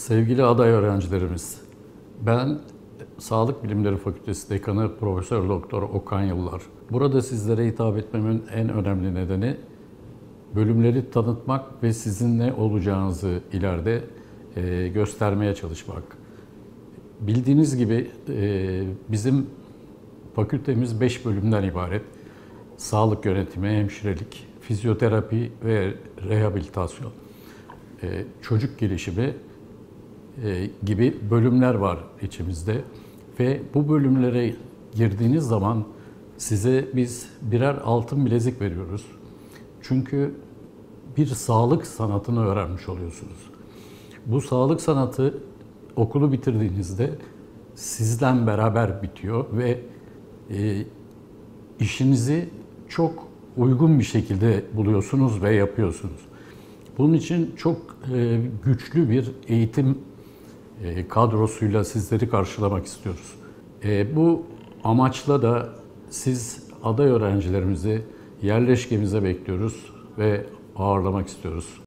Sevgili aday öğrencilerimiz, ben Sağlık Bilimleri Fakültesi Dekanı Profesör Doktor Okan Yıllar. Burada sizlere hitap etmemin en önemli nedeni bölümleri tanıtmak ve sizin ne olacağınızı ileride göstermeye çalışmak. Bildiğiniz gibi bizim fakültemiz 5 bölümden ibaret. Sağlık yönetimi, hemşirelik, fizyoterapi ve rehabilitasyon, çocuk gelişimi gibi bölümler var içimizde. Ve bu bölümlere girdiğiniz zaman size biz birer altın bilezik veriyoruz. Çünkü bir sağlık sanatını öğrenmiş oluyorsunuz. Bu sağlık sanatı okulu bitirdiğinizde sizden beraber bitiyor ve işinizi çok uygun bir şekilde buluyorsunuz ve yapıyorsunuz. Bunun için çok güçlü bir eğitim kadrosuyla sizleri karşılamak istiyoruz. Bu amaçla da siz aday öğrencilerimizi yerleşkemize bekliyoruz ve ağırlamak istiyoruz.